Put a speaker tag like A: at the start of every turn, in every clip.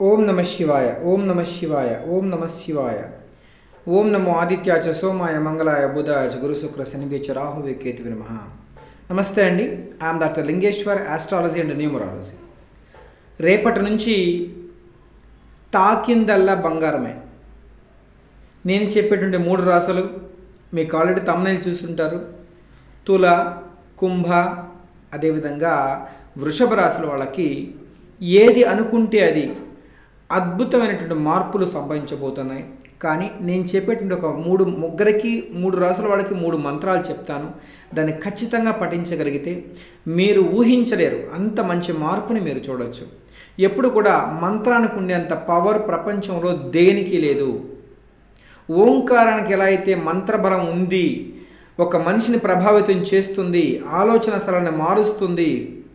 A: ओम नमः शिवाय ओम नमः शिवाय ओम नमः शिवाय ओम नमो आदित्याय च सोमाय मंगलाय बुधाय च गुरु शुक्र शनिभ्य च राहुवे केतुवे नमः। నమస్తే అండి, I'm doctor Lingeshwar, astrology and numerology. రేపటి నుంచి తాకిందల్లా బంగారమే. నేను చెప్పేటువంటి 3 రాశులు మీకు ఆల్రెడీ తమ్నైల్ చూసుంటారు. తుల, కుంభ, అదేవిధంగా వృషభ రాశుల వాళ్ళకి ఏది అనుకుంటే అది అద్భుతమైనటువంటి మార్పులు సంభవించబోతున్నాయి. కానీ నేను చెప్పేటువంటి ఒక ముగ్గురు రాసుల వాళ్ళకి 3 మంత్రాలు చెప్తాను. దాన్ని ఖచ్చితంగా పఠించగలిగితే మీరు ఊహించలేరు, అంత మంచి మార్పుని మీరు చూడవచ్చు. ఎప్పుడు కూడా మంత్రానికి ఉండేంత పవర్ ప్రపంచంలో దేనికి లేదు. ఓంకారానికి ఎలా అయితే మంత్రబలం ఉంది, ఒక మనిషిని ప్రభావితం చేస్తుంది, ఆలోచన స్థలాన్ని మారుస్తుంది,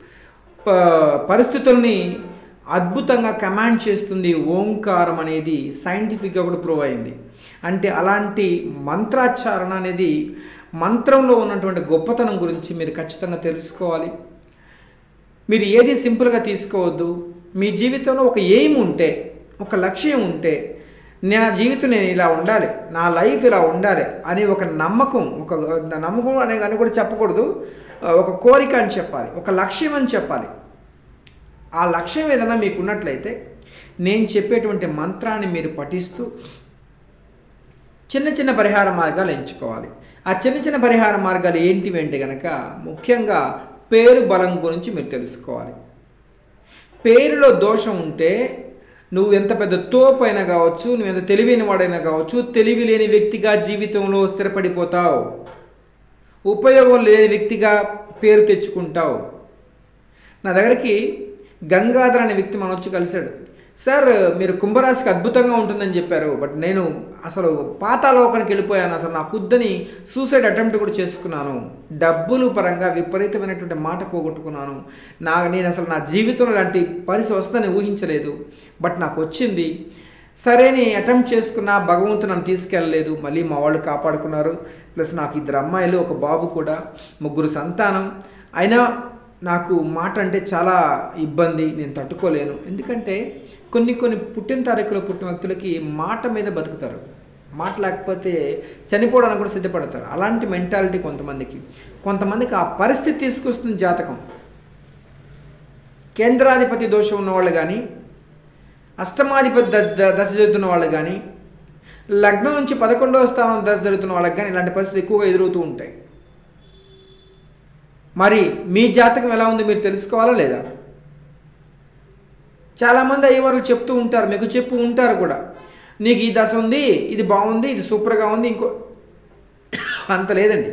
A: పరిస్థితుల్ని అద్భుతంగా కమాండ్ చేస్తుంది, ఓంకారం అనేది సైంటిఫిక్గా కూడా ప్రూవ్ అయింది. అంటే అలాంటి మంత్రాచారణ అనేది, మంత్రంలో ఉన్నటువంటి గొప్పతనం గురించి మీరు ఖచ్చితంగా తెలుసుకోవాలి. మీరు ఏది సింపుల్గా తీసుకోవద్దు. మీ జీవితంలో ఒక ఎయిమ్ ఉంటే, ఒక లక్ష్యం ఉంటే, నా జీవితం నేను ఇలా ఉండాలి, నా లైఫ్ ఇలా ఉండాలి అని ఒక నమ్మకం అనే కానీ కూడా చెప్పకూడదు, ఒక కోరిక అని చెప్పాలి, ఒక లక్ష్యం అని చెప్పాలి. ఆ లక్ష్యం ఏదైనా మీకు ఉన్నట్లయితే నేను చెప్పేటువంటి మంత్రాన్ని మీరు పఠిస్తూ చిన్న చిన్న పరిహార మార్గాలు ఎంచుకోవాలి. ఆ చిన్న పరిహార మార్గాలు ఏంటివి అంటే కనుక ముఖ్యంగా పేరు బలం గురించి మీరు తెలుసుకోవాలి. పేరులో దోషం ఉంటే నువ్వు ఎంత పెద్ద తోపైనా కావచ్చు, నువ్వు ఎంత తెలివైన వాడైనా కావచ్చు, తెలివి లేని వ్యక్తిగా జీవితంలో స్థిరపడిపోతావు, ఉపయోగం లేని వ్యక్తిగా పేరు తెచ్చుకుంటావు. నా దగ్గరికి గంగాధర్ అనే వ్యక్తి మనం వచ్చి కలిశాడు. సార్, మీరు కుంభరాశికి అద్భుతంగా ఉంటుందని చెప్పారు, బట్ నేను అసలు పాతాళలోకానికి వెళ్ళిపోయాను, అసలు నా కుద్దని సూసైడ్ అటెంప్ట్ కూడా చేసుకున్నాను, డబ్బులు పరంగా విపరీతమైనటువంటి మాట పోగొట్టుకున్నాను, నేను అసలు నా జీవితంలో ఇలాంటి పరిస్థితి వస్తుందని ఊహించలేదు, బట్ నాకు వచ్చింది. సరేని అటెంప్ట్ చేసుకున్నా, భగవంతుడు నన్ను తీసుకెళ్ళలేదు, మళ్ళీ మా వాళ్ళు కాపాడుకున్నారు. ప్లస్ నాకు 2 అమ్మాయిలు, ఒక బాబు కూడా, 3 సంతానం. అయినా నాకు మాట అంటే చాలా ఇబ్బంది, నేను తట్టుకోలేను. ఎందుకంటే కొన్ని పుట్టిన తారీఖులో పుట్టిన వ్యక్తులకి మాట మీద బతుకుతారు, మాట లేకపోతే చనిపోవడానికి కూడా సిద్ధపడతారు. అలాంటి మెంటాలిటీ కొంతమందికి ఆ పరిస్థితి తీసుకొస్తుంది జాతకం. కేంద్రాధిపతి దోషం ఉన్నవాళ్ళు కానీ, అష్టమాధిపతి దశ జరుగుతున్న వాళ్ళు కానీ, లగ్నం నుంచి 11వ స్థానం దశ జరుగుతున్న వాళ్ళకి కానీ ఇలాంటి పరిస్థితులు ఎక్కువగా ఎదురవుతూ ఉంటాయి. మరి మీ జాతకం ఎలా ఉంది మీరు తెలుసుకోవాలా లేదా? చాలామంది అయ్యవాళ్ళు చెప్తూ ఉంటారు, మీకు చెప్పు ఉంటారు కూడా, నీకు ఈ దశ ఉంది, ఇది బాగుంది, ఇది సూపర్గా ఉంది, ఇంకో అంత లేదండి.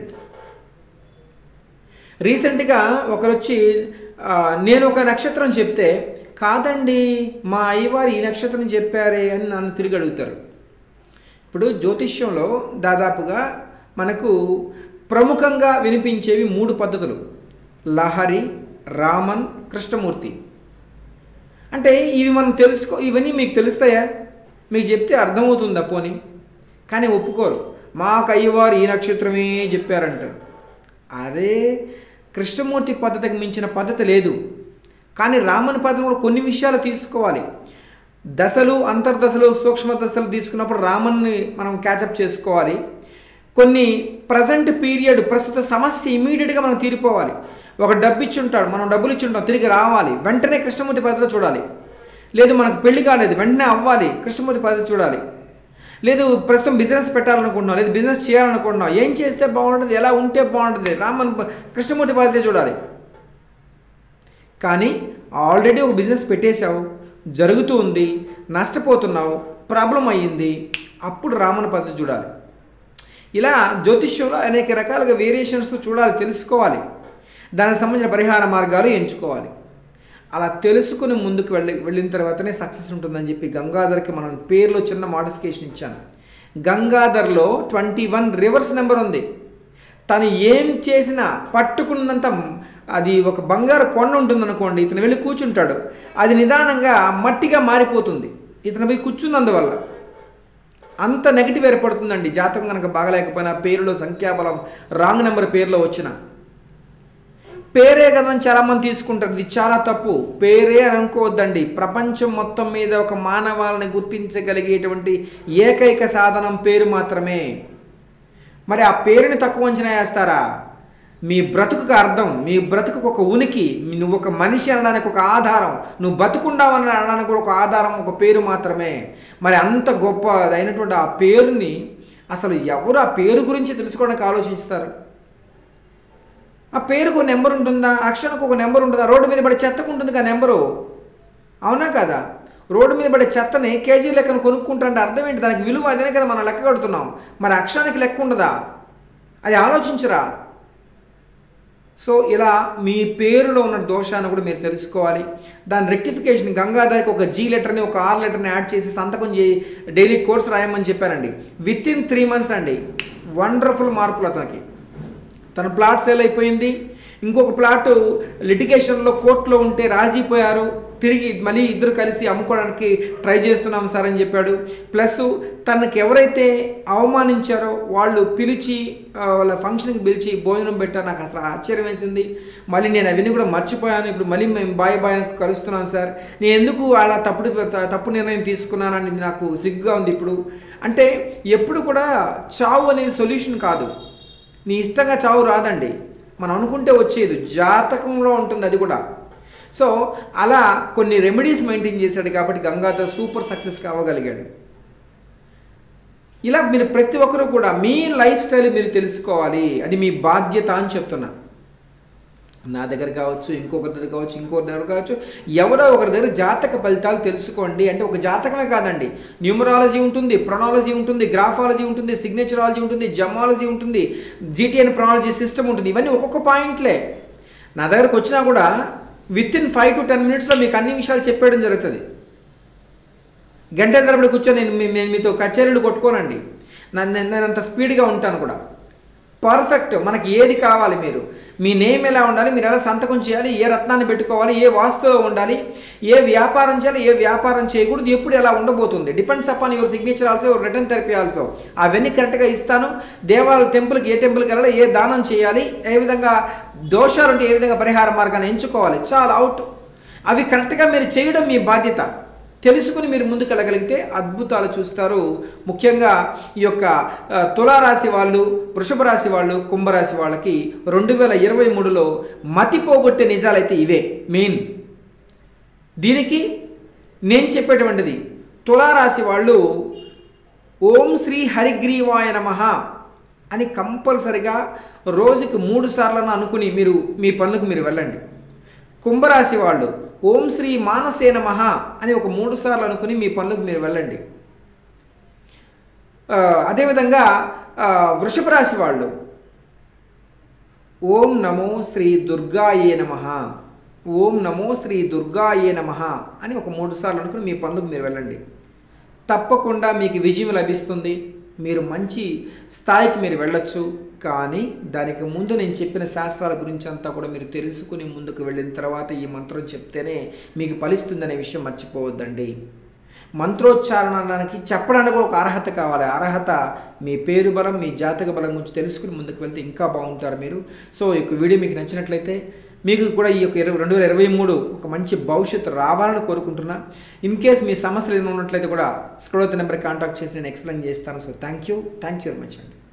A: రీసెంట్గా ఒకరు వచ్చి నేను ఒక నక్షత్రం చెప్తే, కాదండి మా అయ్యవారు ఈ నక్షత్రం చెప్పారే అని నన్ను తిరిగి అడుగుతారు. ఇప్పుడు జ్యోతిష్యంలో దాదాపుగా మనకు ప్రముఖంగా వినిపించేవి 3 పద్ధతులు: లహరి, రామన్, కృష్ణమూర్తి. అంటే ఇవి మనం ఇవన్నీ మీకు తెలుస్తాయా? మీకు చెప్తే అర్థమవుతుందా పోనీ? కానీ ఒప్పుకోరు, మాకు అయ్యవారు ఈ నక్షత్రమే చెప్పారంటారు. అరే, కృష్ణమూర్తి పద్ధతికి మించిన పద్ధతి లేదు. కానీ రామన్ పద్ధతి కూడా కొన్ని విషయాలు తీసుకోవాలి. దశలు, అంతర్దశలు, సూక్ష్మ దశలు తీసుకున్నప్పుడు రామన్ని మనం క్యాచప్ చేసుకోవాలి. కొన్ని ప్రజెంట్ పీరియడ్, ప్రస్తుత సమస్య ఇమీడియట్గా మనం తీరిపోవాలి. ఒక డబ్బు ఇచ్చి ఉంటాడు, మనం డబ్బులు ఇచ్చి ఉంటాం, తిరిగి రావాలి, వెంటనే కృష్ణమూర్తి పద్ధతిలో చూడాలి. లేదు మనకు పెళ్లి కాలేదు, వెంటనే అవ్వాలి, కృష్ణమూర్తి పద్ధతి చూడాలి. లేదు ప్రస్తుతం బిజినెస్ పెట్టాలనుకుంటున్నాం, లేదు బిజినెస్ చేయాలనుకుంటున్నాం, ఏం చేస్తే బాగుంటుంది, ఎలా ఉంటే బాగుంటుంది, కృష్ణమూర్తి పద్ధతి చూడాలి. కానీ ఆల్రెడీ ఒక బిజినెస్ పెట్టేశావు, జరుగుతూ ఉంది, నష్టపోతున్నావు, ప్రాబ్లం అయ్యింది, అప్పుడు రామన్ పద్ధతి చూడాలి. ఇలా జ్యోతిష్యంలో అనేక రకాలుగా వేరియేషన్స్తో చూడాలి, తెలుసుకోవాలి, దానికి సంబంధించిన పరిహార మార్గాలు ఎంచుకోవాలి. అలా తెలుసుకుని ముందుకు వెళ్ళిన తర్వాతనే సక్సెస్ ఉంటుందని చెప్పి గంగాధర్కి మనం పేరులో చిన్న మోడిఫికేషన్ ఇచ్చాను. గంగాధర్లో 21 రివర్స్ నెంబర్ ఉంది. తను ఏం చేసినా పట్టుకున్నంత, అది ఒక బంగారు కొండ ఉంటుందనుకోండి, ఇతను వెళ్ళి కూర్చుంటాడు, అది నిదానంగా మట్టిగా మారిపోతుంది ఇతను పోయి కూర్చున్నందువల్ల. అంత నెగిటివ్ ఏర్పడుతుందండి జాతకం కనుక బాగలేకపోయినా, పేరులో సంఖ్యాబలం రాంగ్ నెంబర్ పేరులో వచ్చిన. పేరే కదని చాలామంది తీసుకుంటారు. ఇది చాలా తప్పు. పేరే అని అనుకోవద్దండి. ప్రపంచం మొత్తం మీద ఒక మానవాళిని గుర్తించగలిగేటువంటి ఏకైక సాధనం పేరు మాత్రమే. మరి ఆ పేరుని తక్కువ అంచనా వేస్తారా? మీ బ్రతుకుకు అర్థం, మీ బ్రతుకుకు ఒక ఉనికి, నువ్వు ఒక మనిషి అనడానికి ఒక ఆధారం, నువ్వు బతుకుండావని అనడానికి ఒక ఆధారం ఒక పేరు మాత్రమే. మరి అంత గొప్ప అయినటువంటి ఆ పేరుని అసలు ఎవరు ఆ పేరు గురించి తెలుసుకోవడానికి ఆలోచిస్తారు? ఆ పేరుకు ఒక నెంబర్ ఉంటుందా? అక్షరానికి ఒక నెంబర్ ఉంటుందా? రోడ్డు మీద పడే చెత్తకు ఉంటుంది ఆ నెంబరు, అవునా కదా? రోడ్డు మీద పడే చెత్తని కేజీ లెక్కను కొనుక్కుంటుంటే అర్థం ఏంటి? దానికి విలువ అదే కదా మనం లెక్క కడుతున్నాం. మరి అక్షరానికి లెక్క ఉండదా? అది ఆలోచించరా? సో ఇలా మీ పేరులో ఉన్న దోషాన్ని కూడా మీరు తెలుసుకోవాలి. దాని రెక్టిఫికేషన్ గంగాధర్కి ఒక G లెటర్ని ఒక R లెటర్ని యాడ్ చేసి సంతకం డైలీ కోర్స్ రాయమని చెప్పానండి. విత్ ఇన్ 3 months అండి వండర్ఫుల్ మార్పులు అతనికి. తన ప్లాట్ సేల్ అయిపోయింది. ఇంకొక ప్లాట్ లిటిగేషన్లో కోర్టులో ఉంటే రాజీపోయారు. తిరిగి మళ్ళీ ఇద్దరు కలిసి అమ్ముకోవడానికి ట్రై చేస్తున్నాం సార్ అని చెప్పాడు. ప్లస్ తనకి ఎవరైతే అవమానించారో వాళ్ళు పిలిచి వాళ్ళ ఫంక్షన్కి పిలిచి భోజనం పెట్టారు. నాకు అసలు ఆశ్చర్యం వేసింది. మళ్ళీ నేను అవన్నీ కూడా మర్చిపోయాను. ఇప్పుడు మళ్ళీ మేము బాయ్ అని కలుస్తున్నాం సార్. నేను ఎందుకు అలా తప్పు నిర్ణయం తీసుకున్నానని నాకు సిగ్గుగా ఉంది ఇప్పుడు. అంటే ఎప్పుడు కూడా చావు అనేది సొల్యూషన్ కాదు. నీ ఇష్టంగా చావు రాదండి, మనం అనుకుంటే వచ్చేది, జాతకంలో ఉంటుంది అది కూడా. సో అలా కొన్ని రెమెడీస్ మెయింటైన్ చేశాడు కాబట్టి గంగాధర్ సూపర్ సక్సెస్ కావగలిగాడు. ఇలా మీరు ప్రతి ఒక్కరూ కూడా మీ లైఫ్ స్టైల్ మీరు తెలుసుకోవాలి. అది మీ బాధ్యత అని చెప్తున్నా. నా దగ్గర కావచ్చు, ఇంకొకరి దగ్గర కావచ్చు, ఇంకొకరి దగ్గర కావచ్చు, ఎవరో ఒకరి దగ్గర జాతక ఫలితాలు తెలుసుకోండి. అంటే ఒక జాతకమే కాదండి, న్యూమరాలజీ ఉంటుంది, ప్రొనాలజీ ఉంటుంది, గ్రాఫాలజీ ఉంటుంది, సిగ్నేచరాలజీ ఉంటుంది, జమాలజీ ఉంటుంది, GTN ప్రొనాలజీ సిస్టమ్ ఉంటుంది. ఇవన్నీ ఒక్కొక్క పాయింట్లే. నా దగ్గరకు వచ్చినా కూడా విత్ ఇన్ 5 to 10 minutesలో మీకు అన్ని విషయాలు చెప్పేయడం జరుగుతుంది. గంటల తరబడి కూర్చొని నేను మీతో కచేరీలు కొట్టుకోనండి. నేను అంత స్పీడ్గా ఉంటాను కూడా. పర్ఫెక్ట్. మనకి ఏది కావాలి, మీరు మీ నేమ్ ఎలా ఉండాలి, మీరు ఎలా సంతకం చేయాలి, ఏ రత్నాన్ని పెట్టుకోవాలి, ఏ వాస్తులో ఉండాలి, ఏ వ్యాపారం చేయాలి, ఏ వ్యాపారం చేయకూడదు, ఎప్పుడు ఎలా ఉండబోతుంది, depends upon your signature also, return therapy also. అవన్నీ కరెక్ట్గా ఇస్తాను. దేవాలయ టెంపుల్కి ఏ టెంపుల్కి వెళ్ళాలి, ఏ దానం చేయాలి, ఏ విధంగా దోషాలు ఉంటే ఏ విధంగా పరిహార మార్గాన్ని ఎంచుకోవాలి, చాలా అవుట్. అవి కరెక్ట్గా మీరు చేయడం మీ బాధ్యత. తెలుసుకుని మీరు ముందుకు వెళ్ళగలిగితే అద్భుతాలు చూస్తారు. ముఖ్యంగా ఈ యొక్క తులారాశి వాళ్ళు, వృషభ రాశి వాళ్ళు, కుంభరాశి వాళ్ళకి 2023లో మతి పోగొట్టే నిజాలైతే ఇవే మెయిన్. దీనికి నేను చెప్పేటువంటిది, తులారాశి వాళ్ళు ఓం శ్రీ హరిగ్రీవాయ నమః అని కంపల్సరిగా రోజుకి 3 సార్లు అనుకుని మీరు మీ పనులకు మీరు వెళ్ళండి. కుంభరాశి వాళ్ళు ఓం శ్రీ మానసే నమః అని ఒక 3 సార్లు అనుకుని మీ పనులకు మీరు వెళ్ళండి. అదేవిధంగా వృషభ రాశి వాళ్ళు ఓం నమో శ్రీ దుర్గాయే నమః, ఓం నమో శ్రీ దుర్గాయే నమః అని ఒక 3 సార్లు అనుకుని మీ పనులకు మీరు వెళ్ళండి. తప్పకుండా మీకు విజయం లభిస్తుంది. మీరు మంచి స్థాయికి మీరు వెళ్ళొచ్చు. కానీ దానికి ముందు నేను చెప్పిన శాస్త్రాల గురించి అంతా కూడా మీరు తెలుసుకుని ముందుకు వెళ్ళిన తర్వాత ఈ మంత్రం చెప్తేనే మీకు ఫలిస్తుందనే విషయం మర్చిపోవద్దండి. మంత్రోచ్చారణానికి చెప్పడానికి కూడా ఒక అర్హత కావాలి. అర్హత మీ పేరు బలం, మీ జాతక బలం గురించి తెలుసుకుని ముందుకు వెళ్తే ఇంకా బాగుంటారు మీరు. సో ఈ వీడియో మీకు నచ్చినట్లయితే మీకు కూడా ఈ యొక్క 2023 ఒక మంచి భవిష్యత్తు రావాలని కోరుకుంటున్నా. ఇన్ కేస్ మీ సమస్యలు ఏమైనా ఉన్నట్లయితే కూడా స్క్రోల్ అవుతున్న నెంబర్కి కాంటాక్ట్ చేసి నేను ఎక్స్ప్లెయిన్ చేస్తాను. So thank you very much అండి.